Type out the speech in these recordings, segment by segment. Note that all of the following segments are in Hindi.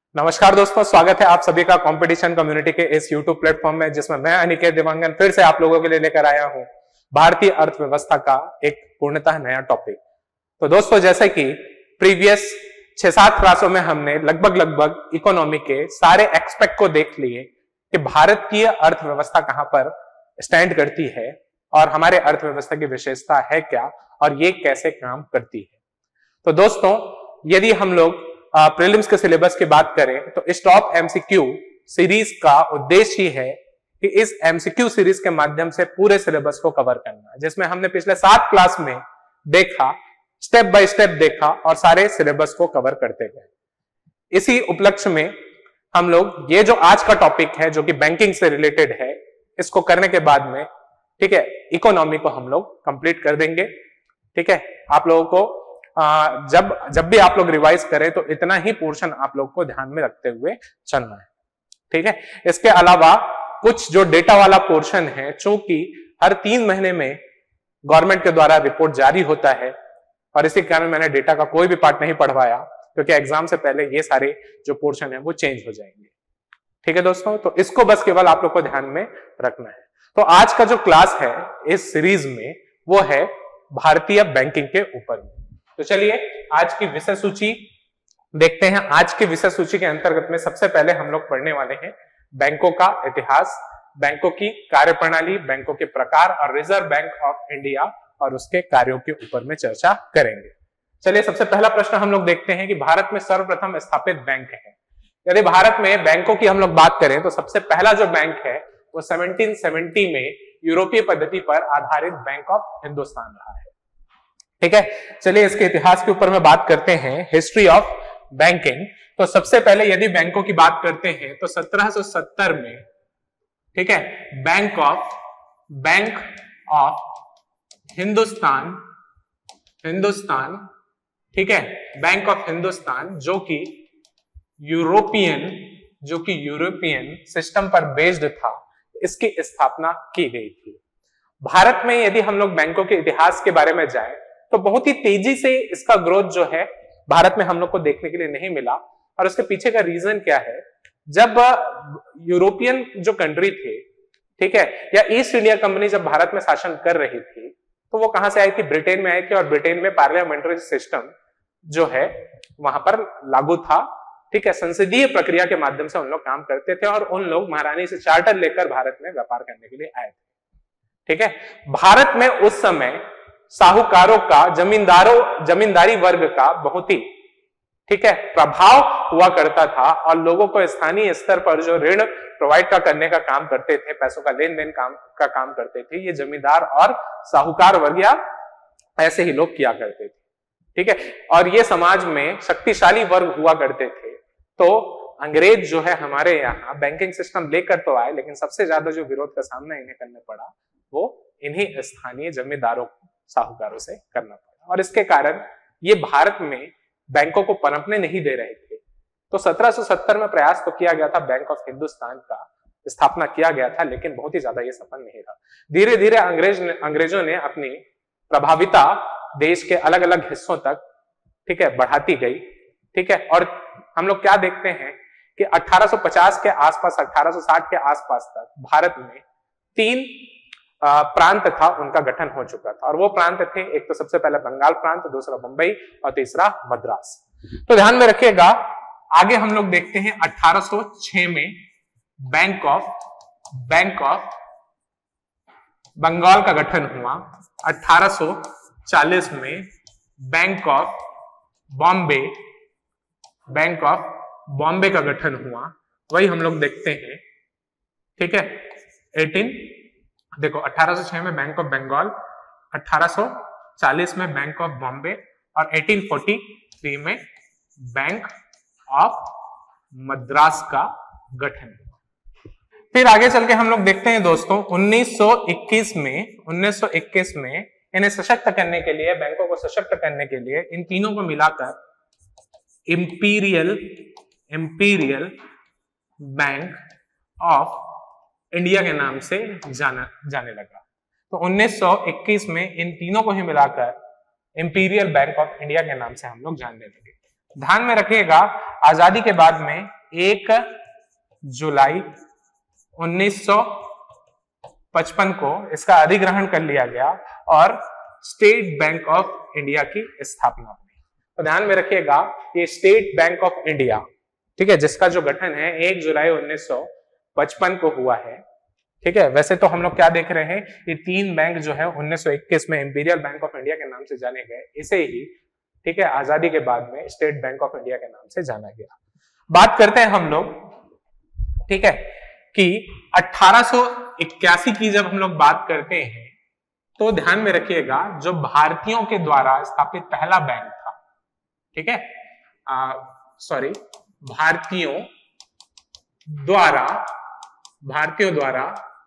नमस्कार दोस्तों, स्वागत है आप सभी का कंपटीशन कम्युनिटी के इस YouTube प्लेटफॉर्म में, जिसमें मैं अनिकेत देवांगन फिर से आप लोगों के लिए लेकर आया हूं भारतीय अर्थव्यवस्था का एक पूर्णतः नया टॉपिक। तो दोस्तों, जैसे कि प्रीवियस 6-7 क्लासों में हमने लगभग इकोनॉमी के सारे एक्सपेक्ट को देख लिए कि भारत की अर्थव्यवस्था कहां पर स्टैंड करती है और हमारे अर्थव्यवस्था की विशेषता है क्या और ये कैसे काम करती है। तो दोस्तों, यदि हम लोग प्रीलिम्स के सिलेबस की बात करें तो इस टॉप एमसीक्यू सीरीज का उद्देश्य ही है कि इस एमसीक्यू सीरीज के माध्यम से पूरे सिलेबस को कवर करना, जिसमें हमने पिछले 7 क्लास में देखा, स्टेप बाय स्टेप देखा और सारे सिलेबस को कवर करते गए। इसी उपलक्ष्य में हम लोग ये जो आज का टॉपिक है, जो कि बैंकिंग से रिलेटेड है, इसको करने के बाद में ठीक है इकोनॉमी को हम लोग कंप्लीट कर देंगे। ठीक है, आप लोगों को जब भी आप लोग रिवाइज करें तो इतना ही पोर्शन आप लोग को ध्यान में रखते हुए चलना है। ठीक है, इसके अलावा कुछ जो डेटा वाला पोर्शन है, चूंकि हर 3 महीने में गवर्नमेंट के द्वारा रिपोर्ट जारी होता है और इसी कारण मैंने डेटा का कोई भी पार्ट नहीं पढ़वाया, क्योंकि एग्जाम से पहले ये सारे जो पोर्शन है वो चेंज हो जाएंगे। ठीक है दोस्तों, तो इसको बस केवल आप लोग को ध्यान में रखना है। तो आज का जो क्लास है इस सीरीज में वो है भारतीय बैंकिंग के ऊपर में। तो चलिए आज की विषय सूची देखते हैं। आज की विषय सूची के अंतर्गत में सबसे पहले हम लोग पढ़ने वाले हैं बैंकों का इतिहास, बैंकों की कार्यप्रणाली, बैंकों के प्रकार और रिजर्व बैंक ऑफ इंडिया और उसके कार्यों के ऊपर में चर्चा करेंगे। चलिए, सबसे पहला प्रश्न हम लोग देखते हैं कि भारत में सर्वप्रथम स्थापित बैंक है। यदि भारत में बैंकों की हम लोग बात करें तो सबसे पहला जो बैंक है वो 1770 में यूरोपीय पद्धति पर आधारित बैंक ऑफ हिंदुस्तान रहा है। ठीक है, चलिए इसके इतिहास के ऊपर में बात करते हैं, हिस्ट्री ऑफ बैंकिंग। तो सबसे पहले यदि बैंकों की बात करते हैं तो 1770 में ठीक है बैंक ऑफ हिंदुस्तान ठीक है बैंक ऑफ हिंदुस्तान जो कि यूरोपियन सिस्टम पर बेस्ड था, इसकी स्थापना की गई थी। भारत में यदि हम लोग बैंकों के इतिहास के बारे में जाएं तो बहुत ही तेजी से इसका ग्रोथ जो है भारत में हम लोग को देखने के लिए नहीं मिला। और उसके पीछे का रीजन क्या है, जब यूरोपियन जो कंट्री थे ठीक है या ईस्ट इंडिया कंपनी जब भारत में शासन कर रही थी तो वो कहां से आई थी, ब्रिटेन में आई थी। और ब्रिटेन में पार्लियामेंट्री सिस्टम जो है वहां पर लागू था। ठीक है, संसदीय प्रक्रिया के माध्यम से उन लोग काम करते थे और उन लोग महारानी से चार्टर लेकर भारत में व्यापार करने के लिए आए थे। ठीक है, भारत में उस समय साहूकारों का, जमींदारी वर्ग का बहुत ही ठीक है प्रभाव हुआ करता था और लोगों को स्थानीय स्तर पर जो ऋण प्रोवाइड करने का काम करते थे, पैसों का लेन देन का काम करते थे, ये जमींदार और साहूकार वर्ग या ऐसे ही लोग किया करते थे। ठीक है, और ये समाज में शक्तिशाली वर्ग हुआ करते थे। तो अंग्रेज जो है हमारे यहाँ बैंकिंग सिस्टम लेकर तो आए, लेकिन सबसे ज्यादा जो विरोध का सामना इन्हें करना पड़ा वो इन्हीं स्थानीय जमींदारों, साहूकारों से करना पड़ा। और इसके कारण ये भारत में बैंकों को पनपने नहीं दे रहे थे। तो 1770 में प्रयास तो किया गया था, बैंक ऑफ हिंदुस्तान का स्थापना किया गया था, लेकिन बहुत ही ज्यादा ये सफल नहीं रहा। धीरे धीरे अंग्रेजों ने अपनी प्रभाविता देश के अलग अलग हिस्सों तक ठीक है बढ़ाती गई। ठीक है, और हम लोग क्या देखते हैं कि 1850 के आसपास, 1860 के आसपास तक भारत में 3 प्रांत था, उनका गठन हो चुका था। और वो प्रांत थे, एक तो सबसे पहले बंगाल प्रांत, दूसरा मुंबई और तीसरा मद्रास। तो ध्यान में रखिएगा, आगे हम लोग देखते हैं 1806 में बैंक ऑफ बंगाल का गठन हुआ। 1840 में बैंक ऑफ बॉम्बे का गठन हुआ। वही हम लोग देखते हैं। ठीक है, 1806 में बैंक ऑफ बंगाल, 1840 में बैंक ऑफ बॉम्बे और 1843 में बैंक ऑफ मद्रास का गठन। फिर आगे चल के हम लोग देखते हैं दोस्तों 1921 में इन्हें सशक्त करने के लिए, बैंकों को सशक्त करने के लिए इन तीनों को मिलाकर इंपीरियल बैंक ऑफ इंडिया के नाम से जाने लगा। तो 1921 में इन तीनों को ही मिलाकर इंपीरियल बैंक ऑफ इंडिया के नाम से हम लोग जानने लगे। ध्यान में रखिएगा, आजादी के बाद में 1 जुलाई 1955 को इसका अधिग्रहण कर लिया गया और स्टेट बैंक ऑफ इंडिया की स्थापना हुई। तो ध्यान में रखिएगा ये स्टेट बैंक ऑफ इंडिया, ठीक है, जिसका जो गठन है 1 जुलाई 1955 को हुआ है, ठीक है। वैसे तो हम लोग क्या देख रहे हैं, ये 3 बैंक जो है 1921 में इंपीरियल बैंक ऑफ इंडिया के नाम से जाने गए, इसे ही, ठीक है, आजादी के बाद में स्टेट बैंक ऑफ इंडिया के नाम से जाना गया। बात करते हैं हम लोग, ठीक है, कि 1881 की जब हम लोग बात करते हैं तो ध्यान में रखिएगा जो भारतीयों के द्वारा स्थापित पहला बैंक था, ठीक है, भारतीयों द्वारा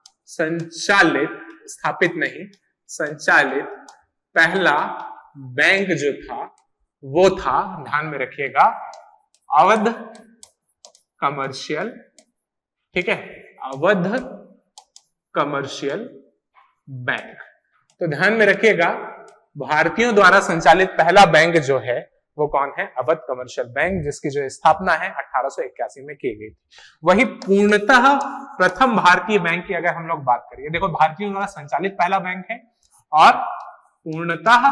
संचालित पहला बैंक जो था वो था, ध्यान में रखिएगा, अवध कमर्शियल, ठीक है, अवध कमर्शियल बैंक। तो ध्यान में रखिएगा भारतीयों द्वारा संचालित पहला बैंक जो है वो कौन है, अवध कमर्शियल बैंक, जिसकी जो स्थापना है 1881 में की गई थी। वही पूर्णतः प्रथम भारतीय बैंक की अगर हम लोग बात करें, देखो भारतीयों द्वारा संचालित पहला बैंक है और पूर्णतः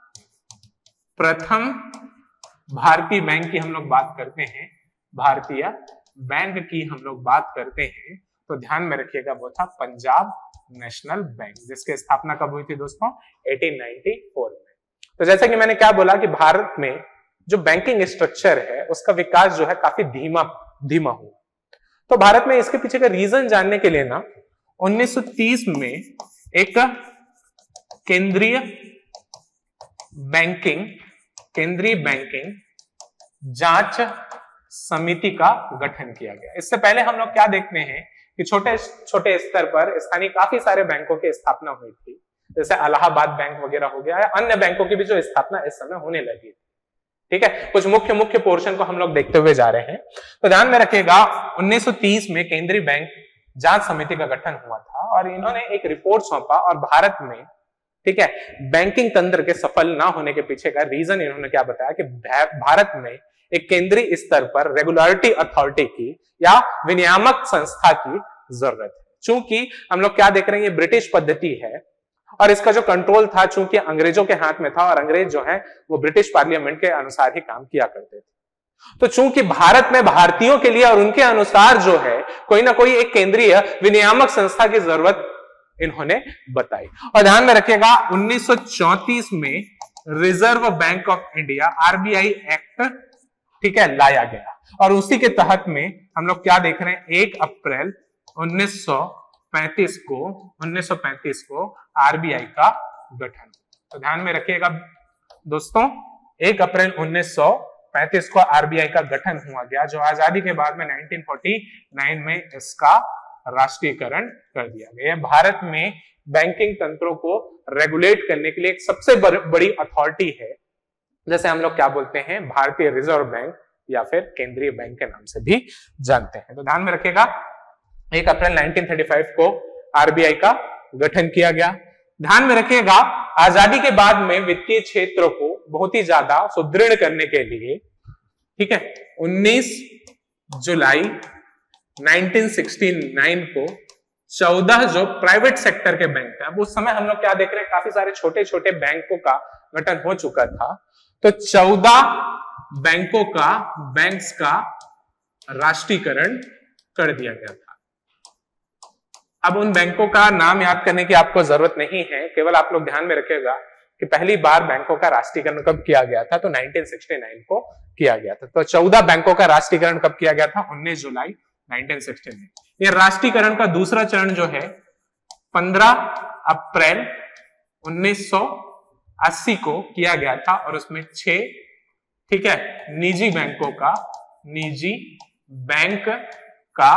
प्रथम भारतीय बैंक की हम लोग बात करते हैं, भारतीय बैंक की हम लोग बात करते हैं, तो ध्यान में रखिएगा वो था पंजाब नेशनल बैंक, जिसकी स्थापना कब हुई थी दोस्तों, 1894 में। तो जैसे कि मैंने क्या बोला कि भारत में जो बैंकिंग स्ट्रक्चर है उसका विकास जो है काफी धीमा हुआ। तो भारत में इसके पीछे का रीजन जानने के लिए ना 1930 में एक केंद्रीय बैंकिंग जांच समिति का गठन किया गया। इससे पहले हम लोग क्या देखते हैं कि छोटे छोटे स्तर पर स्थानीय काफी सारे बैंकों की स्थापना हुई थी, जैसे इलाहाबाद बैंक वगैरह हो गया, अन्य बैंकों की भी जो स्थापना इस समय होने लगी थी, ठीक है। कुछ मुख्य पोर्शन को हम लोग देखते हुए जा रहे हैं। तो ध्यान में रखिएगा 1930 में केंद्रीय बैंक जांच समिति का गठन हुआ था और इन्होंने एक रिपोर्ट सौंपा और भारत में, ठीक है, बैंकिंग तंत्र के सफल ना होने के पीछे का रीजन इन्होंने क्या बताया कि भारत में एक केंद्रीय स्तर पर रेगुलेटरी अथॉरिटी की या विनियामक संस्था की जरूरत है। चूंकि हम लोग क्या देख रहे हैं, ये ब्रिटिश पद्धति है और इसका जो कंट्रोल था चूंकि अंग्रेजों के हाथ में था और अंग्रेज जो है वो ब्रिटिश पार्लियामेंट के अनुसार ही काम किया करते थे। तो चूंकि भारत में भारतीयों के लिए और उनके अनुसार जो है कोई ना कोई एक केंद्रीय विनियामक संस्था की जरूरत इन्होंने बताई। और ध्यान में रखिएगा 1934 में reserve bank of India RBI act, ठीक है, लाया गया और उसी के तहत में हम लोग क्या देख रहे हैं, 1 अप्रैल 1935 को आरबीआई का गठन। तो ध्यान में रखिएगा दोस्तों 1 अप्रैल 1935 को आरबीआई का गठन हुआ गया, जो आजादी के बाद में 1949 में इसका राष्ट्रीयकरण कर दिया गया। भारत में बैंकिंग तंत्रों को रेगुलेट करने के लिए एक सबसे बड़ी अथॉरिटी है, जैसे हम लोग क्या बोलते हैं, भारतीय रिजर्व बैंक या फिर केंद्रीय बैंक के नाम से भी जानते हैं। तो ध्यान में रखिएगा 1 अप्रैल 1935 को आरबीआई का गठन किया गया। ध्यान में रखिएगा आजादी के बाद में वित्तीय क्षेत्र को बहुत ही ज्यादा सुदृढ़ करने के लिए, ठीक है, 19 जुलाई 1969 को 14 जो प्राइवेट सेक्टर के बैंक थे, अब उस समय हम लोग क्या देख रहे हैं, काफी सारे छोटे छोटे बैंकों का गठन हो चुका था, तो 14 बैंक्स का राष्ट्रीयकरण कर दिया गया था। अब उन बैंकों का नाम याद करने की आपको जरूरत नहीं है, केवल आप लोग ध्यान में रखिएगा कि पहली बार बैंकों का राष्ट्रीयकरण कब किया गया था, तो 1969 को किया गया था। तो 14 बैंकों का राष्ट्रीयकरण कब किया गया था, 19 जुलाई 1969। ये राष्ट्रीयकरण का दूसरा चरण जो है 15 अप्रैल 1980 को किया गया था और उसमें 6, ठीक है, निजी बैंक का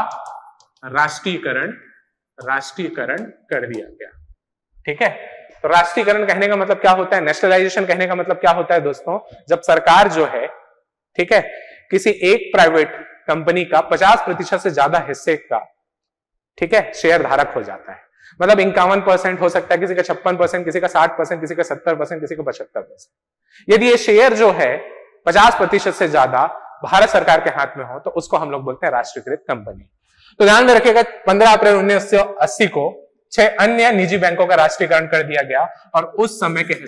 राष्ट्रीयकरण कर दिया गया, ठीक है। तो राष्ट्रीयकरण कहने का मतलब क्या होता है, नेशनलाइजेशन कहने का मतलब क्या होता है दोस्तों, जब सरकार जो है, ठीक है, किसी एक प्राइवेट कंपनी का 50% से ज्यादा हिस्से का, ठीक है, शेयर धारक हो जाता है। मतलब 51% हो सकता है, किसी का 56%, किसी का 60%, किसी का 70%, किसी को 75%। यदि ये शेयर जो है 50% से ज्यादा भारत सरकार के हाथ में हो तो उसको हम लोग बोलते हैं राष्ट्रीयकृत कंपनी। तो ध्यान में रखिएगा 15 अप्रैल 1980 को 6 अन्य निजी बैंकों का राष्ट्रीयकरण कर दिया गया और उस समय के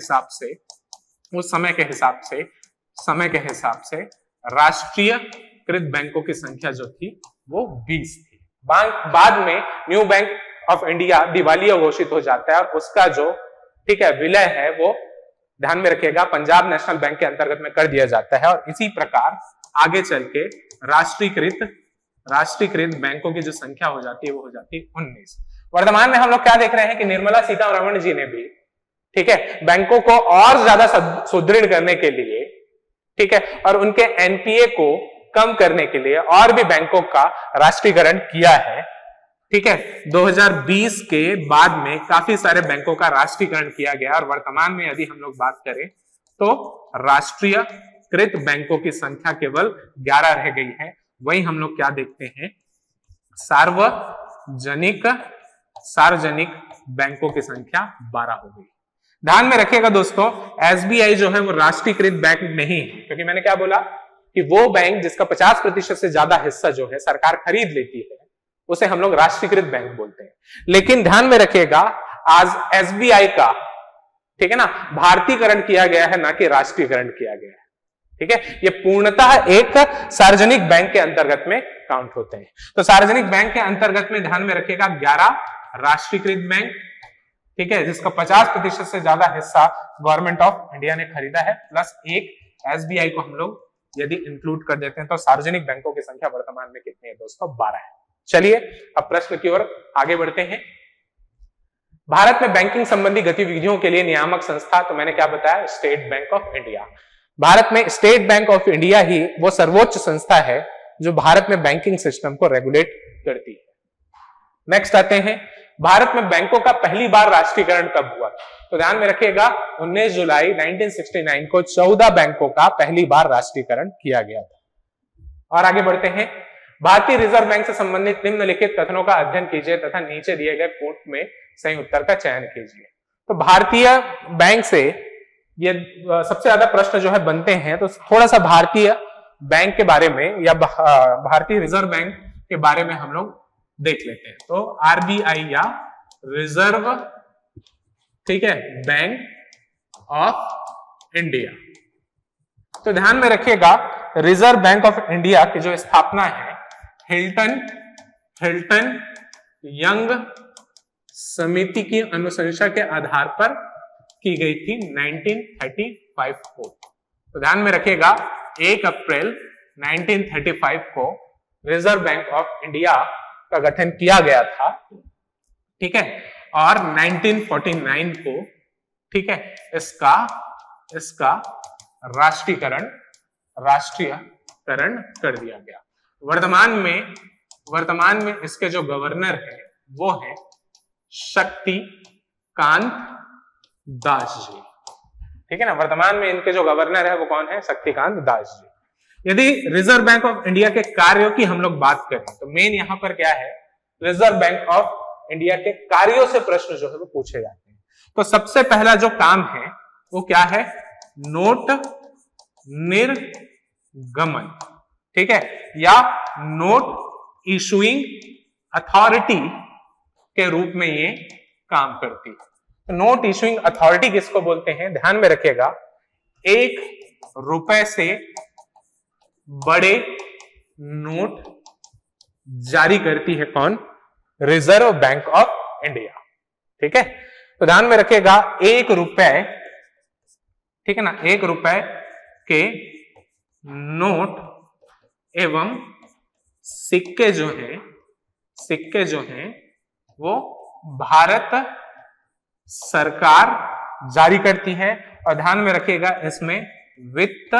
हिसाब से राष्ट्रीयकृत बैंकों की संख्या जो थी वो 20 थी। बाद में न्यू बैंक ऑफ इंडिया दिवालिया घोषित हो जाता है और उसका जो ठीक है विलय है वो ध्यान में रखिएगा पंजाब नेशनल बैंक के अंतर्गत में कर दिया जाता है और इसी प्रकार आगे चल के राष्ट्रीयकृत बैंकों की जो संख्या हो जाती है वो हो जाती है 19। वर्तमान में हम लोग क्या देख रहे हैं कि निर्मला सीतारमण जी ने भी ठीक है बैंकों को और ज्यादा सुदृढ़ करने के लिए ठीक है और उनके एनपीए को कम करने के लिए और भी बैंकों का राष्ट्रीयकरण किया है। ठीक है 2020 के बाद में काफी सारे बैंकों का राष्ट्रीयकरण किया गया और वर्तमान में यदि हम लोग बात करें तो राष्ट्रीयकृत बैंकों की संख्या केवल 11 रह गई है। वही हम लोग क्या देखते हैं सार्वजनिक बैंकों की संख्या 12 हो गई। ध्यान में रखिएगा दोस्तों एसबीआई जो है वो राष्ट्रीयकृत बैंक नहीं है क्योंकि मैंने क्या बोला कि वो बैंक जिसका 50% से ज्यादा हिस्सा जो है सरकार खरीद लेती है उसे हम लोग राष्ट्रीयकृत बैंक बोलते हैं। लेकिन ध्यान में रखिएगा आज एसबीआई का ठीक है ना भारतीयकरण किया गया है ना कि राष्ट्रीयकरण किया गया है। ठीक है ये पूर्णतः एक सार्वजनिक बैंक के अंतर्गत में काउंट होते हैं। तो सार्वजनिक बैंक के अंतर्गत में ध्यान में रखिएगा 11 राष्ट्रीयकृत बैंक ठीक है जिसका 50% से ज्यादा हिस्सा गवर्नमेंट ऑफ इंडिया ने खरीदा है प्लस एक एसबीआई को हम लोग यदि इंक्लूड कर देते हैं तो सार्वजनिक बैंकों की संख्या वर्तमान में कितनी है दोस्तों 12 है। चलिए अब प्रश्न की ओर आगे बढ़ते हैं। भारत में बैंकिंग संबंधी गतिविधियों के लिए नियामक संस्था तो मैंने क्या बताया state bank of India. Bharat में स्टेट बैंक ऑफ इंडिया ही वो सर्वोच्च संस्था है जो भारत में बैंकिंग सिस्टम को रेगुलेट करती है। नेक्स्ट आते हैं भारत में बैंकों का पहली बार राष्ट्रीयकरण कब हुआ? तो ध्यान में रखिएगा 19 जुलाई 1969 को 14 बैंकों का पहली बार राष्ट्रीयकरण किया गया था। और आगे बढ़ते हैं भारतीय रिजर्व बैंक से संबंधित निम्नलिखित कथनों का अध्ययन कीजिए तथा नीचे दिए गए कोट में सही उत्तर का चयन कीजिए। तो भारतीय बैंक से ये सबसे ज्यादा प्रश्न जो है बनते हैं तो थोड़ा सा भारतीय बैंक के बारे में या भारतीय रिजर्व बैंक के बारे में हम लोग देख लेते हैं। तो आरबीआई या रिजर्व ठीक है बैंक ऑफ इंडिया। तो ध्यान में रखिएगा रिजर्व बैंक ऑफ इंडिया की जो स्थापना है हिल्टन यंग समिति की अनुशंसा के आधार पर की गई थी 1935 को। तो ध्यान में रखिएगा 1 अप्रैल 1935 को रिजर्व बैंक ऑफ इंडिया का गठन किया गया था। ठीक है और 1949 को ठीक है इसका राष्ट्रीयकरण कर दिया गया। वर्तमान में इसके जो गवर्नर है वो है शक्तिकांत दास जी। ठीक है ना वर्तमान में इनके जो गवर्नर है वो कौन है शक्तिकांत दास जी। यदि रिजर्व बैंक ऑफ इंडिया के कार्यों की हम लोग बात करें तो मेन यहां पर क्या है रिजर्व बैंक ऑफ इंडिया के कार्यों से प्रश्न जो है वो पूछे जाते हैं। तो सबसे पहला जो काम है वो क्या है नोट निर्गमन ठीक है या नोट इशुइंग अथॉरिटी के रूप में ये काम करती है। तो नोट इशुइंग अथॉरिटी किसको बोलते हैं? ध्यान में रखिएगा 1 रुपए से बड़े नोट जारी करती है कौन? Reserve bank of India. ठीक है तो ध्यान में रखिएगा 1 रुपए ठीक है ना 1 रुपए के नोट एवं सिक्के जो हैं वो भारत सरकार जारी करती है। और ध्यान में रखिएगा इसमें वित्त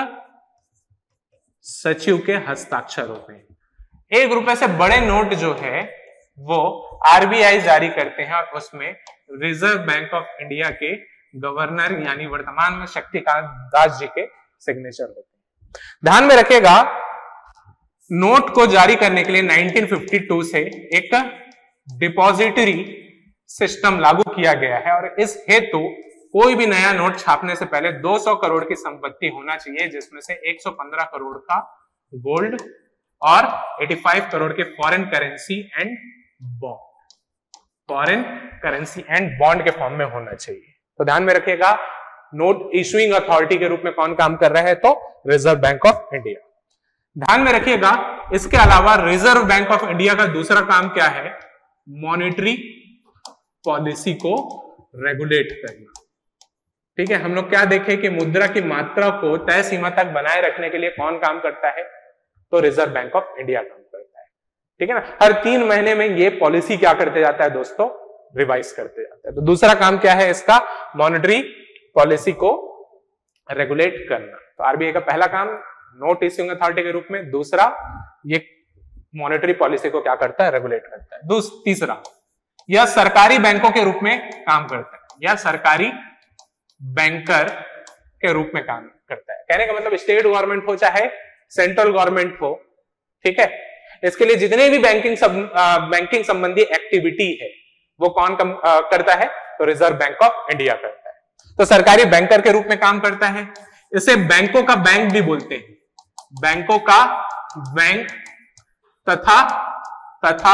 सचिव के हस्ताक्षर होते हैं। 1 रुपए से बड़े नोट जो है वो आरबीआई जारी करते हैं और उसमें रिजर्व बैंक ऑफ इंडिया के गवर्नर यानी वर्तमान में शक्तिकांत दास जी के सिग्नेचर होते हैं। ध्यान में रखिएगा नोट को जारी करने के लिए 1952 से एक डिपॉजिटरी सिस्टम लागू किया गया है और इस हेतु कोई भी नया नोट छापने से पहले 200 करोड़ की संपत्ति होना चाहिए जिसमें से 115 करोड़ का गोल्ड और 85 करोड़ के foreign currency and bond, foreign currency and bond के फॉर्म में होना चाहिए। तो ध्यान में रखिएगा, नोट इशुइंग अथॉरिटी के रूप में कौन काम कर रहा है, तो रिजर्व बैंक ऑफ इंडिया। ध्यान में रखिएगा, इसके अलावा रिजर्व बैंक ऑफ इंडिया का दूसरा काम क्या है, मॉनेटरी पॉलिसी को रेगुलेट करना। ठीक है, हम लोग क्या देखें कि मुद्रा की मात्रा को तय सीमा तक बनाए रखने के लिए कौन काम करता है, तो रिजर्व बैंक ऑफ इंडिया काम करता है। ठीक है ना, हर 3 महीने में ये पॉलिसी क्या करते जाता है दोस्तों, रिवाइज करते जाता है। तो दूसरा काम क्या है इसका, मॉनेटरी पॉलिसी को रेगुलेट करना। तो आरबीआई का पहला काम नोट इश्यूइंग अथॉरिटी के रूप में, दूसरा ये मॉनेटरी पॉलिसी को क्या करता है, रेगुलेट करता है। तीसरा, यह सरकारी बैंकों के रूप में काम करता है, या सरकारी बैंकर के रूप में काम करता है। कहने का मतलब स्टेट गवर्नमेंट हो चाहे सेंट्रल गवर्नमेंट हो, ठीक है, इसके लिए जितने भी बैंकिंग संबंधी एक्टिविटी है वो कौन करता है, तो रिजर्व बैंक ऑफ इंडिया करता है। तो सरकारी बैंकर के रूप में काम करता है। इसे बैंकों का बैंक भी बोलते हैं, बैंकों का बैंक, तथा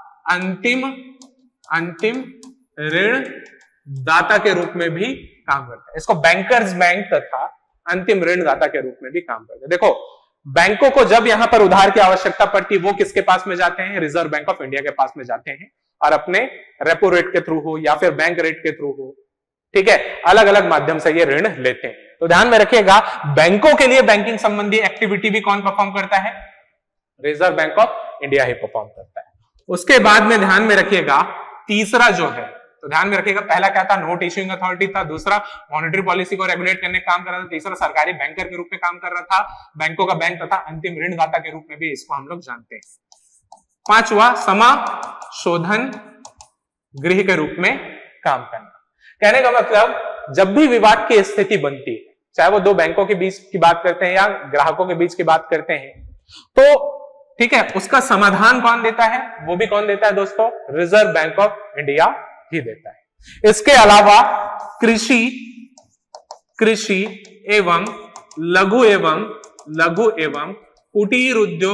अंतिम ऋण दाता के रूप में भी काम करता है। इसको बैंकर्स बैंक तथा अंतिम ऋण दाता के रूप में भी काम करता है। देखो, बैंकों को जब यहां पर उधार की आवश्यकता पड़ती, वो किसके पास में जाते हैं, रिजर्व बैंक ऑफ इंडिया के पास में जाते हैं, और अपने रेपो रेट के थ्रू हो या फिर बैंक रेट के थ्रू हो, ठीक है, अलग अलग माध्यम से ये ऋण लेते हैं। तो ध्यान में रखिएगा, बैंकों के लिए बैंकिंग संबंधी एक्टिविटी भी कौन परफॉर्म करता है, रिजर्व बैंक ऑफ इंडिया ही परफॉर्म करता है। उसके बाद में ध्यान में रखिएगा, तीसरा जो है, तो ध्यान में रखिएगा, पहला क्या था, नोट इश्यूइंग अथॉरिटी था, दूसरा मॉनेटरी पॉलिसी को रेगुलेट करने का काम कर रहा था, तीसरा सरकारी बैंकर के रूप में काम कर रहा था, बैंकों का बैंक तथा अंतिम ऋणदाता के रूप में भी इसको हम लोग जानते हैं। पांचवा, समाशोधन गृह के रूप में काम करना। कहने का मतलब, जब भी विवाद की स्थिति बनती है, चाहे वो दो बैंकों के बीच की बात करते हैं या ग्राहकों के बीच की बात करते हैं, तो ठीक है, उसका समाधान कौन देता है, वो भी कौन देता है दोस्तों, रिजर्व बैंक ऑफ इंडिया ही देता है। इसके अलावा कृषि एवं लघु एवं कुटीर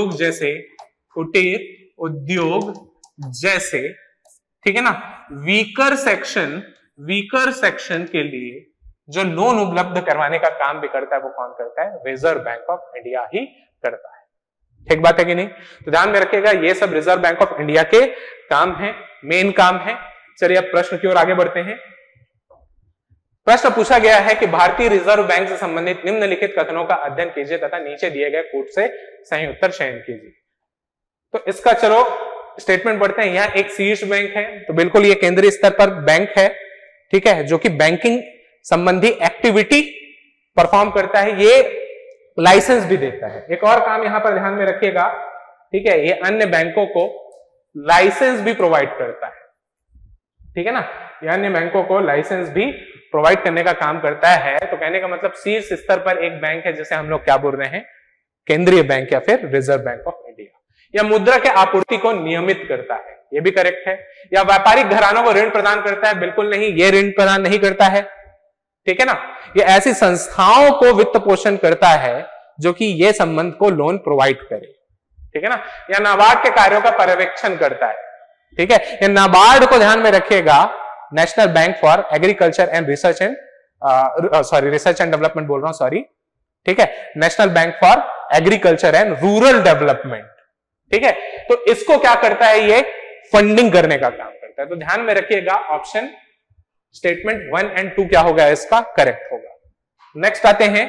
उद्योग जैसे ठीक है ना, वीकर सेक्शन के लिए जो लोन उपलब्ध करवाने का काम भी करता है, वो कौन करता है, रिजर्व बैंक ऑफ इंडिया ही करता है। ठीक बात है कि नहीं? तो ध्यान में रखिएगा, ये सब रिजर्व बैंक ऑफ इंडिया के काम है, मेन काम है। चलिए अब प्रश्न की ओर आगे बढ़ते हैं। प्रश्न पूछा गया है कि भारतीय रिजर्व बैंक से संबंधित निम्नलिखित कथनों का अध्ययन कीजिए तथा नीचे दिए गए कोट से सही उत्तर चयन कीजिए। तो इसका चलो स्टेटमेंट पढ़ते हैं। यह एक शीर्ष बैंक है, तो बिल्कुल ये केंद्रीय स्तर पर बैंक है, ठीक है, जो कि बैंकिंग संबंधी एक्टिविटी परफॉर्म करता है, ये लाइसेंस भी देता है। एक और काम यहां पर ध्यान में रखिएगा, ठीक है, ये अन्य बैंकों को लाइसेंस भी प्रोवाइड करता है, ठीक है ना, ये अन्य बैंकों को लाइसेंस भी प्रोवाइड करने का काम करता है। तो कहने का मतलब शीर्ष स्तर पर एक बैंक है जिसे हम लोग क्या बोल रहे हैं, केंद्रीय बैंक या फिर रिजर्व बैंक ऑफ इंडिया। या मुद्रा के आपूर्ति को नियमित करता है, ये भी करेक्ट है। या व्यापारिक घरानों को ऋण प्रदान करता है, बिल्कुल नहीं, ये ऋण प्रदान नहीं करता है, ठीक है ना। ये ऐसी संस्थाओं को वित्त पोषण करता है जो कि ये संबंध को लोन प्रोवाइड करे, ठीक है ना। या नाबार्ड के कार्यों का पर्यवेक्षण करता है, ठीक है। या नाबार्ड को ध्यान में रखिएगा, national bank for agriculture and research and development बोल रहा हूं, सॉरी, ठीक है, national bank for agriculture and rural development, ठीक है। तो इसको क्या करता है, ये फंडिंग करने का काम करता है। तो ध्यान में रखिएगा, ऑप्शन स्टेटमेंट 1 और 2 क्या होगा, इसका करेक्ट होगा। नेक्स्ट आते हैं,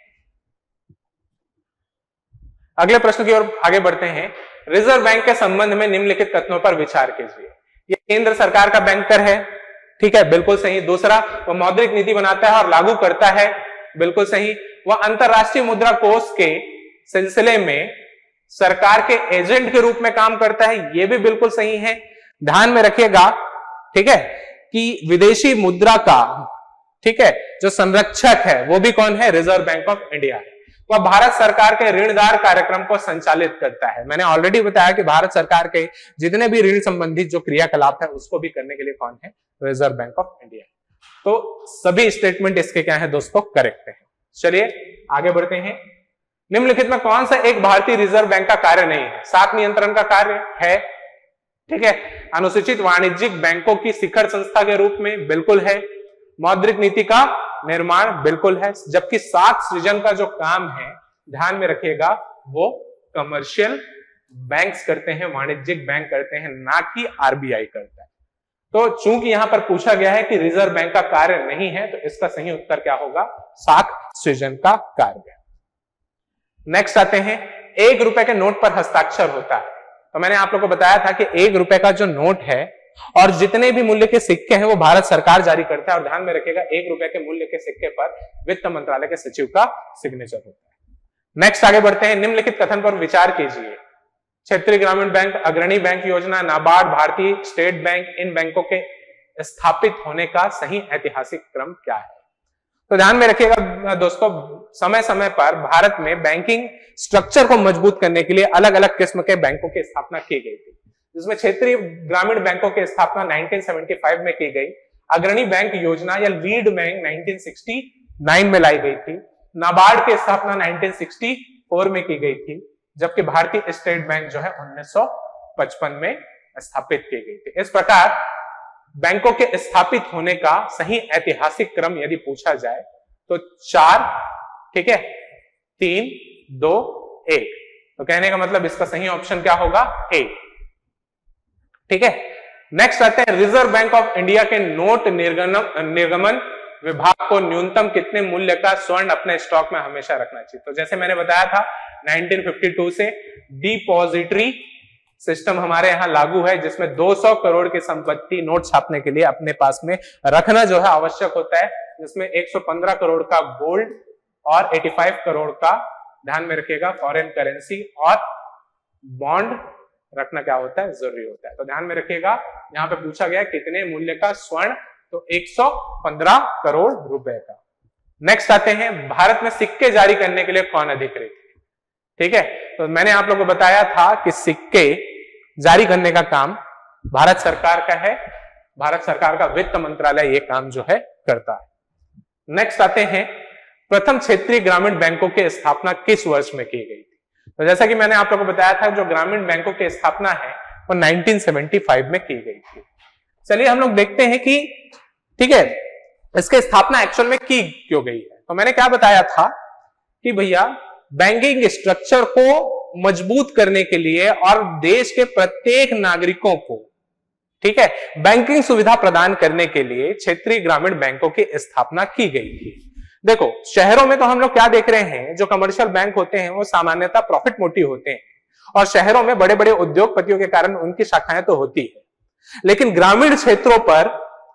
अगले प्रश्न की ओर आगे बढ़ते हैं। रिजर्व बैंक के संबंध में निम्नलिखित कथनों पर विचार कीजिए। ये केंद्र सरकार का बैंकर है, ठीक है, बिल्कुल सही। दूसरा, वह मौद्रिक नीति बनाता है और लागू करता है, बिल्कुल सही। वह अंतरराष्ट्रीय मुद्रा कोष के सिलसिले में सरकार के एजेंट के रूप में काम करता है, यह भी बिल्कुल सही है। ध्यान में रखिएगा, ठीक है, कि विदेशी मुद्रा का, ठीक है, जो संरक्षक है वो भी कौन है, रिजर्व बैंक ऑफ इंडिया है। वह भारत सरकार के ऋणदार कार्यक्रम को संचालित करता है। मैंने ऑलरेडी बताया कि भारत सरकार के जितने भी ऋण संबंधित जो क्रियाकलाप है उसको भी करने के लिए कौन है, रिजर्व बैंक ऑफ इंडिया। तो सभी स्टेटमेंट इसके क्या है दोस्तों, करेक्ट है। चलिए आगे बढ़ते हैं। निम्नलिखित में कौन सा एक भारतीय रिजर्व बैंक का कार्य नहीं है? साख नियंत्रण का कार्य है, ठीक है। अनुसूचित वाणिज्यिक बैंकों की शिखर संस्था के रूप में, बिल्कुल है। मौद्रिक नीति का निर्माण, बिल्कुल है। जबकि साख सृजन का जो काम है, ध्यान में रखिएगा, वो कमर्शियल बैंक्स करते हैं, वाणिज्यिक बैंक करते हैं, ना कि आरबीआई करता है। तो चूंकि यहां पर पूछा गया है कि रिजर्व बैंक का कार्य नहीं है, तो इसका सही उत्तर क्या होगा? साख सृजन का कार्य। नेक्स्ट आते हैं, 1 रुपए के नोट पर हस्ताक्षर होता है। तो मैंने आप लोगों को बताया था कि 1 रुपए का जो नोट है और जितने भी मूल्य के सिक्के हैं वो भारत सरकार जारी करता है। और ध्यान में रखिएगा, 1 रुपए के मूल्य के सिक्के पर वित्त मंत्रालय के सचिव का सिग्नेचर होता है। नेक्स्ट आगे बढ़ते हैं, निम्नलिखित कथन पर विचार कीजिए। क्षेत्रीय ग्रामीण बैंक, अग्रणी बैंक योजना, नाबार्ड, भारतीय स्टेट बैंक, इन बैंकों के स्थापित होने का सही ऐतिहासिक क्रम क्या है? तो ध्यान में रखिएगा दोस्तों, समय समय पर भारत में बैंकिंग स्ट्रक्चर को मजबूत करने के लिए अलग अलग किस्म के बैंकों की स्थापना की गई थी, जिसमें क्षेत्रीय ग्रामीण बैंकों की स्थापना 1975 में की गई। अग्रणी बैंक योजना या लीड बैंक 1969 में लाई गई थी। नाबार्ड की स्थापना 1964 में की गई थी, जबकि भारतीय स्टेट बैंक जो है 1955 में स्थापित की गई थी। इस प्रकार बैंकों के स्थापित होने का सही ऐतिहासिक क्रम यदि पूछा जाए तो 4, ठीक है, 3, 2, 1। तो कहने का मतलब इसका सही ऑप्शन क्या होगा? ए, ठीक है। नेक्स्ट आते हैं, रिजर्व बैंक ऑफ इंडिया के नोट निर्गमन विभाग को न्यूनतम कितने मूल्य का स्वर्ण अपने स्टॉक में हमेशा रखना चाहिए? तो जैसे मैंने बताया था, 1952 से डिपॉजिटरी सिस्टम हमारे यहां लागू है, जिसमें 200 करोड़ की संपत्ति नोट छापने के लिए अपने पास में रखना जो है आवश्यक होता है, जिसमें 115 करोड़ का गोल्ड और 85 करोड़ का, ध्यान में रखिएगा, फॉरेन करेंसी और बॉन्ड रखना क्या होता है? जरूरी होता है। तो ध्यान में रखिएगा, यहां पे पूछा गया कितने मूल्य का स्वर्ण, तो 115 करोड़ रुपए का। नेक्स्ट आते हैं, भारत में सिक्के जारी करने के लिए कौन अधिकृत है? ठीक है, तो मैंने आप लोगों को बताया था कि सिक्के जारी करने का काम भारत सरकार का है, भारत सरकार का वित्त मंत्रालय ये काम जो है करता है। नेक्स्ट आते हैं, प्रथम क्षेत्रीय ग्रामीण बैंकों की स्थापना किस वर्ष में की गई थी? तो जैसा कि मैंने आप लोगों को बताया था, जो ग्रामीण बैंकों की स्थापना है वो 1975 में की गई थी। चलिए हम लोग देखते हैं कि, ठीक है, इसकी स्थापना एक्चुअल में की क्यों गई है। तो मैंने क्या बताया था कि भैया बैंकिंग स्ट्रक्चर को मजबूत करने के लिए और देश के प्रत्येक नागरिकों को, ठीक है, बैंकिंग सुविधा प्रदान करने के लिए क्षेत्रीय ग्रामीण बैंकों की स्थापना की गई थी। देखो, शहरों में तो हम लोग क्या देख रहे हैं, जो कमर्शियल बैंक होते हैं वो सामान्यतः प्रॉफिट मोटिव होते हैं, और शहरों में बड़े बड़े उद्योगपतियों के कारण उनकी शाखाएं तो होती है, लेकिन ग्रामीण क्षेत्रों पर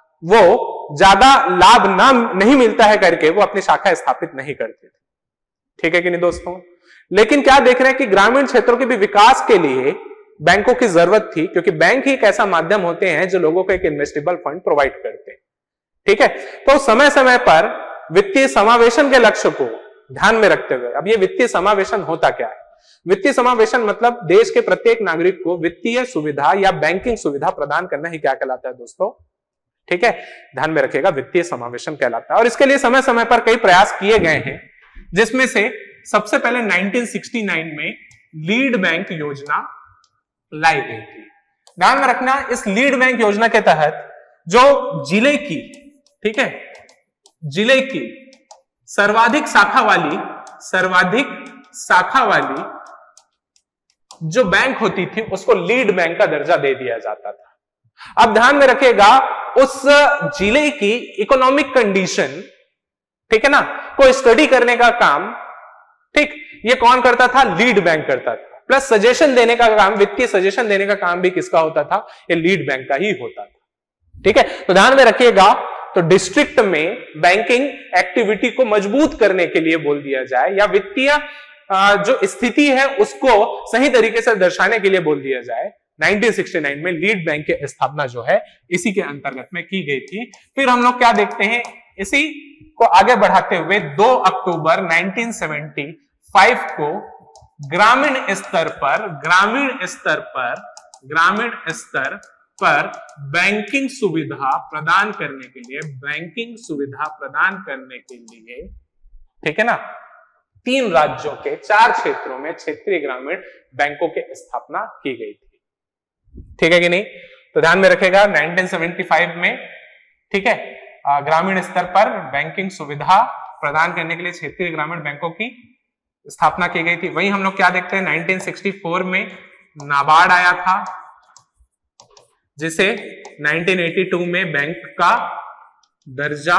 वो ज्यादा लाभ नहीं मिलता है करके वो अपनी शाखा स्थापित नहीं करते थे। ठीक है कि नहीं दोस्तों? लेकिन क्या देख रहे हैं कि ग्रामीण क्षेत्रों के भी विकास के लिए बैंकों की जरूरत थी, क्योंकि बैंक ही एक ऐसा माध्यम होते हैं जो लोगों को एक इन्वेस्टेबल फंड प्रोवाइड करते हैं। ठीक है, तो समय समय पर वित्तीय समावेशन के लक्ष्य को ध्यान में रखते हुए, अब ये वित्तीय समावेशन होता क्या है? वित्तीय समावेशन मतलब देश के प्रत्येक नागरिक को वित्तीय सुविधा या बैंकिंग सुविधा प्रदान करना ही क्या कहलाता है दोस्तों? ठीक है, ध्यान में रखिएगा, वित्तीय समावेशन कहलाता है। और इसके लिए समय समय पर कई प्रयास किए गए हैं, जिसमें से सबसे पहले 1969 में लीड बैंक योजना लाई गई थी। ध्यान में रखना, इस लीड बैंक योजना के तहत जो जिले की, ठीक है, जिले की सर्वाधिक शाखा वाली जो बैंक होती थी उसको लीड बैंक का दर्जा दे दिया जाता था। अब ध्यान में रखिएगा, उस जिले की इकोनॉमिक कंडीशन, ठीक है ना, को स्टडी करने का काम, ठीक, ये कौन करता था? लीड बैंक करता था। प्लस सजेशन देने का काम, वित्तीय सजेशन देने का काम भी किसका होता था? ये लीड बैंक का ही होता था। ठीक है, तो ध्यान में रखिएगा, तो डिस्ट्रिक्ट में बैंकिंग एक्टिविटी को मजबूत करने के लिए बोल दिया जाए, या वित्तीय जो स्थिति है उसको सही तरीके से दर्शाने के लिए बोल दिया जाए, 1969 में लीड बैंक की स्थापना जो है इसी के अंतर्गत में की गई थी। फिर हम लोग क्या देखते हैं, इसी को आगे बढ़ाते हुए 2 अक्टूबर 1975 को ग्रामीण स्तर पर बैंकिंग सुविधा प्रदान करने के लिए, ठीक है ना, 3 राज्यों के 4 क्षेत्रों में क्षेत्रीय ग्रामीण बैंकों की स्थापना की गई थी। ठीक है कि नहीं? तो ध्यान में रखेगा 1975 में, ठीक है, ग्रामीण स्तर पर बैंकिंग सुविधा प्रदान करने के लिए क्षेत्रीय ग्रामीण बैंकों की स्थापना की गई थी। वहीं हम लोग क्या देखते हैं 1964 में नाबार्ड आया था, जिसे 1982 में बैंक का दर्जा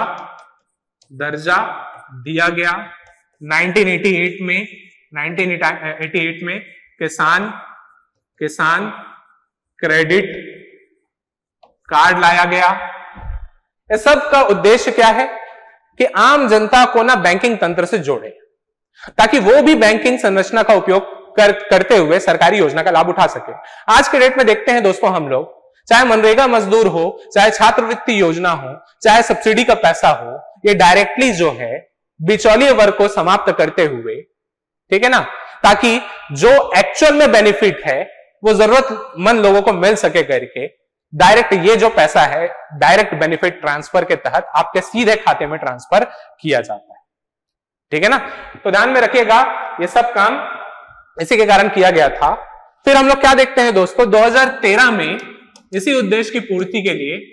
दिया गया। 1988 में किसान क्रेडिट कार्ड लाया गया। इस सब का उद्देश्य क्या है कि आम जनता को ना बैंकिंग तंत्र से जोड़े, ताकि वो भी बैंकिंग संरचना का उपयोग करते हुए सरकारी योजना का लाभ उठा सके। आज के डेट में देखते हैं दोस्तों हम लोग, चाहे मनरेगा मजदूर हो, चाहे छात्रवृत्ति योजना हो, चाहे सब्सिडी का पैसा हो, ये डायरेक्टली जो है बिचौलिए वर्ग को समाप्त करते हुए, ठीक है ना, ताकि जो एक्चुअल में बेनिफिट है वो जरूरतमंद लोगों को मिल सके करके डायरेक्ट ये जो पैसा है डायरेक्ट बेनिफिट ट्रांसफर के तहत आपके सीधे खाते में ट्रांसफर किया जाता है। ठीक है ना? तो ध्यान में रखिएगा ये सब काम इसी के कारण किया गया था। फिर हम लोग क्या देखते हैं दोस्तों, 2013 में इसी उद्देश्य की पूर्ति के लिए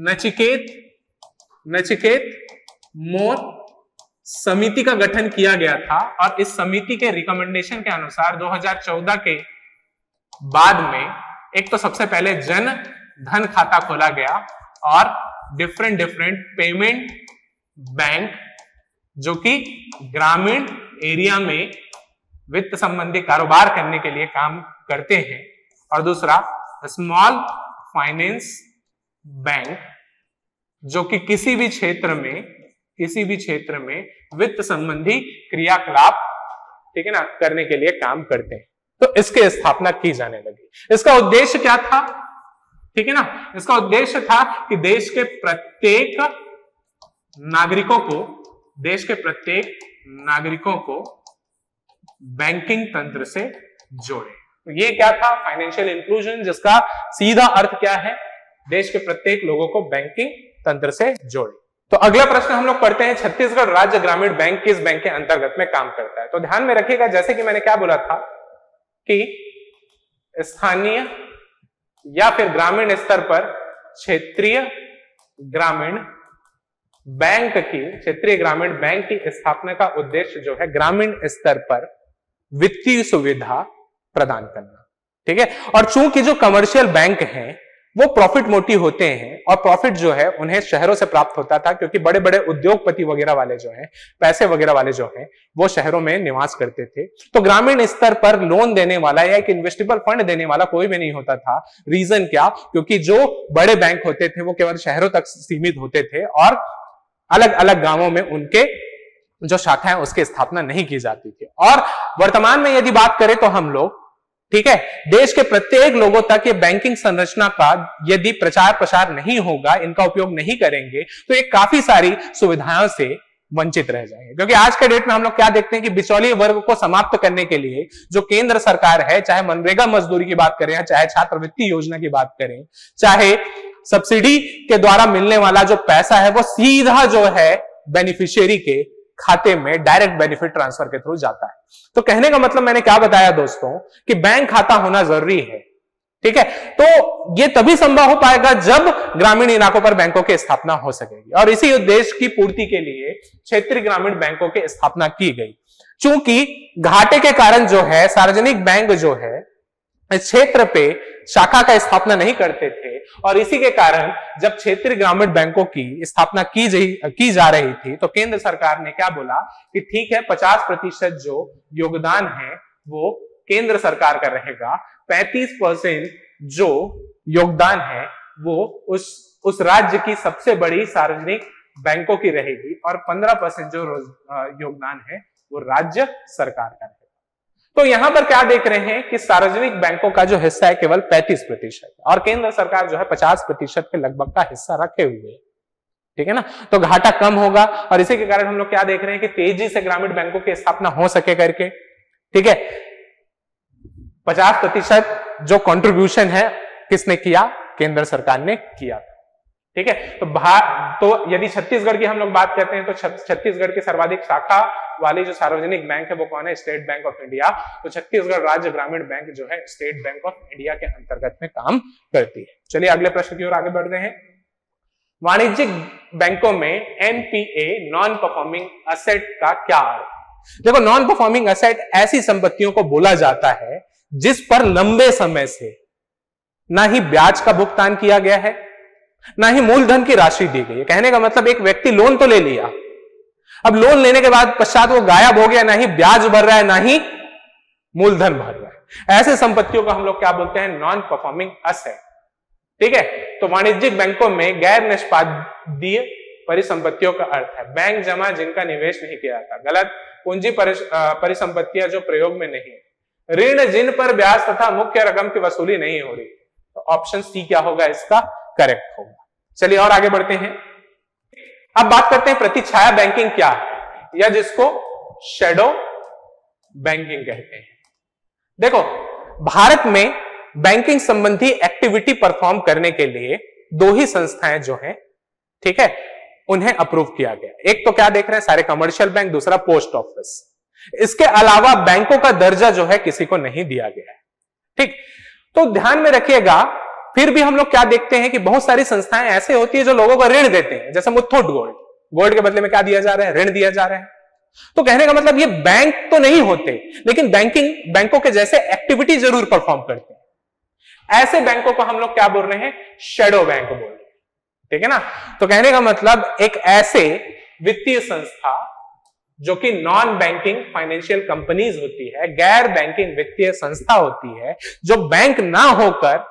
नचिकेत मोर समिति का गठन किया गया था, और इस समिति के रिकमेंडेशन के अनुसार 2014 के बाद में एक तो सबसे पहले जन धन खाता खोला गया और डिफरेंट पेमेंट बैंक जो कि ग्रामीण एरिया में वित्त संबंधी कारोबार करने के लिए काम करते हैं, और दूसरा स्मॉल फाइनेंस बैंक जो कि किसी भी क्षेत्र में वित्त संबंधी क्रियाकलाप, ठीक है ना, करने के लिए काम करते हैं। तो इसकी स्थापना की जाने लगी। इसका उद्देश्य क्या था? ठीक है ना, इसका उद्देश्य था कि देश के प्रत्येक नागरिकों को बैंकिंग तंत्र से जोड़े। तो ये क्या था? फाइनेंशियल इंक्लूजन, जिसका सीधा अर्थ क्या है? देश के प्रत्येक लोगों को बैंकिंग तंत्र से जोड़े। तो अगला प्रश्न हम लोग पढ़ते हैं, छत्तीसगढ़ राज्य ग्रामीण बैंक किस बैंक के अंतर्गत में काम करता है? तो ध्यान में रखिएगा, जैसे कि मैंने क्या बोला था कि स्थानीय या फिर ग्रामीण स्तर पर क्षेत्रीय ग्रामीण बैंक की स्थापना का उद्देश्य जो है ग्रामीण स्तर पर वित्तीय सुविधा प्रदान करना। ठीक है, और चूंकि जो कमर्शियल बैंक हैं वो प्रॉफिट मोटिव होते हैं, और प्रॉफिट जो है उन्हें शहरों से प्राप्त होता था, क्योंकि बड़े बड़े उद्योगपति वगैरह वाले जो हैं, पैसे वगैरह वाले जो हैं, वो शहरों में निवास करते थे। तो ग्रामीण स्तर पर लोन देने वाला या एक इन्वेस्टेबल फंड देने वाला कोई भी नहीं होता था। रीजन क्या? क्योंकि जो बड़े बैंक होते थे वो केवल शहरों तक सीमित होते थे, और अलग अलग गांवों में उनके जो शाखाएं उसकी स्थापना नहीं की जाती थी। और वर्तमान में यदि बात करें तो हम लोग, ठीक है, देश के प्रत्येक लोगों तक ये बैंकिंग संरचना का यदि प्रचार प्रसार नहीं होगा, इनका उपयोग नहीं करेंगे, तो ये काफी सारी सुविधाओं से वंचित रह जाएंगे। क्योंकि आज के डेट में हम लोग क्या देखते हैं कि बिचौलिए वर्ग को समाप्त करने के लिए जो केंद्र सरकार है, चाहे मनरेगा मजदूरी की बात करें, चाहे छात्रवृत्ति योजना की बात करें, चाहे सब्सिडी के द्वारा मिलने वाला जो पैसा है वो सीधा जो है बेनिफिशियरी के खाते में डायरेक्ट बेनिफिट ट्रांसफर के थ्रू जाता है। तो कहने का मतलब मैंने क्या बताया दोस्तों कि बैंक खाता होना जरूरी है। ठीक है, तो ये तभी संभव हो पाएगा जब ग्रामीण इलाकों पर बैंकों की स्थापना हो सकेगी, और इसी उद्देश्य की पूर्ति के लिए क्षेत्रीय ग्रामीण बैंकों की स्थापना की गई। चूंकि घाटे के कारण जो है सार्वजनिक बैंक जो है इस क्षेत्र पे शाखा का स्थापना नहीं करते थे, और इसी के कारण जब क्षेत्रीय ग्रामीण बैंकों की स्थापना की जा रही थी तो केंद्र सरकार ने क्या बोला कि ठीक है, 50% जो योगदान है वो केंद्र सरकार का रहेगा, 35% जो योगदान है वो उस राज्य की सबसे बड़ी सार्वजनिक बैंकों की रहेगी, और 15% जो योगदान है वो राज्य सरकार का रहेगा। तो यहां पर क्या देख रहे हैं कि सार्वजनिक बैंकों का जो हिस्सा है केवल 35%, और केंद्र सरकार जो है 50% के लगभग का हिस्सा रखे हुए है। ठीक है ना, तो घाटा कम होगा, और इसी के कारण हम लोग क्या देख रहे हैं कि तेजी से ग्रामीण बैंकों की स्थापना हो सके करके। ठीक है, 50% जो कंट्रीब्यूशन है किसने किया? केंद्र सरकार ने किया। ठीक है। तो यदि छत्तीसगढ़ की हम लोग बात करते हैं तो छत्तीसगढ़ की सर्वाधिक शाखा वाली जो सार्वजनिक बैंक है वो कौन है? State bank of India. तो छत्तीसगढ़ राज्य ग्रामीण बैंक जो है स्टेट बैंक ऑफ इंडिया के अंतर्गत में काम करती है। चलिए अगले प्रश्न की ओर आगे बढ़ रहे हैं। वाणिज्यिक बैंकों में एनपीए नॉन परफॉर्मिंग असेट का क्या अर्थ? देखो, नॉन परफॉर्मिंग असेट ऐसी संपत्तियों को बोला जाता है जिस पर लंबे समय से ना ही ब्याज का भुगतान किया गया है, ना ही मूलधन की राशि दी गई है। कहने का मतलब एक व्यक्ति लोन तो ले लिया, अब लोन लेने के बाद पश्चात वो गायब हो गया, ना ही ब्याज भर रहा है ना ही मूलधन भर रहा है। ऐसे संपत्तियों को हम लोग क्या बोलते हैं? Non performing asset. ठीक है। तो वाणिज्यिक बैंकों में गैर निष्पादनीय परिसंपत्तियों का अर्थ है बैंक जमा जिनका निवेश नहीं किया जाता, गलत। पूंजी परिसंपत्तियां जो प्रयोग में नहीं, ऋण जिन पर ब्याज तथा मुख्य रकम की वसूली नहीं हो रही। तो ऑप्शन सी क्या होगा इसका करेक्ट होगा। चलिए और आगे बढ़ते हैं। अब बात करते हैं प्रतिछाया बैंकिंग क्या है, या जिसको शैडो बैंकिंग कहते हैं। देखो, भारत में बैंकिंग संबंधी एक्टिविटी परफॉर्म करने के लिए दो ही संस्थाएं जो हैं, ठीक है, उन्हें अप्रूव किया गया। एक तो क्या देख रहे हैं? सारे कमर्शियल बैंक, दूसरा पोस्ट ऑफिस। इसके अलावा बैंकों का दर्जा जो है किसी को नहीं दिया गया है। ठीक, तो ध्यान में रखिएगा। फिर भी हम लोग क्या देखते हैं कि बहुत सारी संस्थाएं ऐसे होती है जो लोगों को ऋण देते हैं, जैसे मुथूट गोल्ड। गोल्ड के बदले में क्या दिया जा रहा है? ऋण दिया जा रहा है। तो कहने का मतलब ये बैंक तो नहीं होते, लेकिन बैंकों के जैसे एक्टिविटी जरूर परफॉर्म करते हैं। ऐसे बैंकों को हम लोग क्या बोल रहे हैं? शैडो बैंक बोल रहे हैं। ठीक है ना। तो कहने का मतलब एक ऐसे वित्तीय संस्था जो कि नॉन बैंकिंग फाइनेंशियल कंपनीज होती है, गैर बैंकिंग वित्तीय संस्था होती है, जो बैंक ना होकर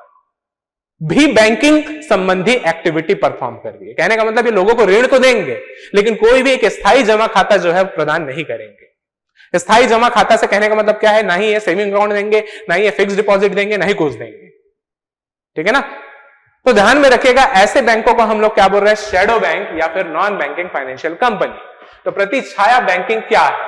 भी बैंकिंग संबंधी एक्टिविटी परफॉर्म कर रही है। कहने का मतलब ये लोगों को ऋण तो देंगे, लेकिन कोई भी एक स्थायी जमा खाता जो है प्रदान नहीं करेंगे। स्थायी जमा खाता से कहने का मतलब क्या है? ना ही ये सेविंग अकाउंट देंगे, ना ही ये फिक्स डिपॉजिट देंगे, ना ही कुछ देंगे। ठीक है ना। तो ध्यान में रखिएगा, ऐसे बैंकों को हम लोग क्या बोल रहे हैं? शैडो बैंक या फिर नॉन बैंकिंग फाइनेंशियल कंपनी। तो प्रतिछाया बैंकिंग क्या है?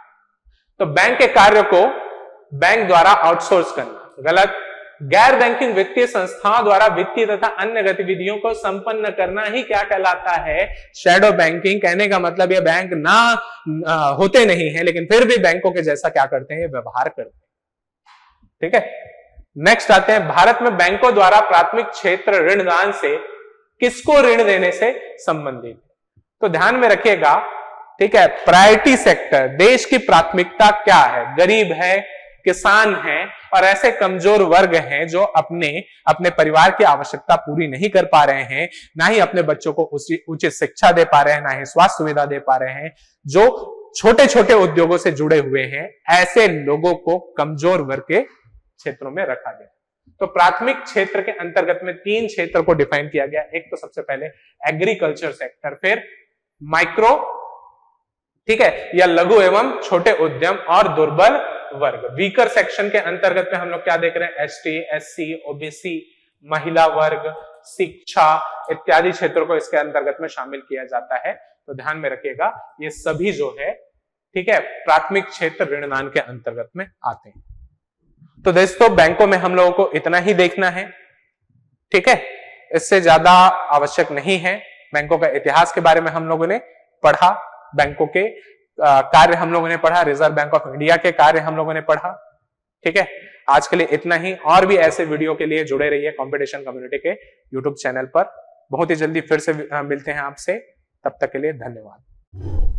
तो बैंक के कार्य को बैंक द्वारा आउटसोर्स करना, गलत। गैर बैंकिंग वित्तीय संस्थाओं द्वारा वित्तीय तथा अन्य गतिविधियों को संपन्न करना ही क्या कहलाता है? Shadow banking. कहने का मतलब ये बैंक ना होते नहीं है, लेकिन फिर भी बैंकों के जैसा क्या करते हैं? ये व्यवहार करते हैं। ठीक है। नेक्स्ट आते हैं, भारत में बैंकों द्वारा प्राथमिक क्षेत्र ऋणदान से किसको ऋण देने से संबंधित? तो ध्यान में रखिएगा, ठीक है, प्रायोरिटी सेक्टर, देश की प्राथमिकता क्या है? गरीब है, किसान हैं और ऐसे कमजोर वर्ग हैं जो अपने परिवार की आवश्यकता पूरी नहीं कर पा रहे हैं, ना ही अपने बच्चों को उचित शिक्षा दे पा रहे हैं, ना ही स्वास्थ्य सुविधा दे पा रहे हैं, जो छोटे छोटे उद्योगों से जुड़े हुए हैं। ऐसे लोगों को कमजोर वर्ग के क्षेत्रों में रखा गया। तो प्राथमिक क्षेत्र के अंतर्गत में 3 क्षेत्र को डिफाइन किया गया। एक तो सबसे पहले एग्रीकल्चर सेक्टर, फिर माइक्रो, ठीक है, या लघु एवं छोटे उद्यम, और दुर्बल वर्ग। वीकर सेक्शन के अंतर्गत में हम लोग क्या देख रहे हैं? एसटी, एससी, ओबीसी, महिला वर्ग, शिक्षा इत्यादि क्षेत्रों को इसके अंतर्गत में शामिल किया जाता है। तो ध्यान में रखिएगा, ये सभी जो है, ठीक है, प्राथमिक क्षेत्र ऋणदान के अंतर्गत में आते हैं। तो दोस्तों, बैंकों में हम लोगों को इतना ही देखना है, ठीक है, इससे ज्यादा आवश्यक नहीं है। बैंकों का इतिहास के बारे में हम लोगों ने पढ़ा, बैंकों के कार्य हम लोगों ने पढ़ा, रिजर्व बैंक ऑफ इंडिया के कार्य हम लोगों ने पढ़ा। ठीक है, आज के लिए इतना ही। और भी ऐसे वीडियो के लिए जुड़े रहिए कंपटीशन कम्युनिटी के यूट्यूब चैनल पर। बहुत ही जल्दी फिर से मिलते हैं आपसे, तब तक के लिए धन्यवाद।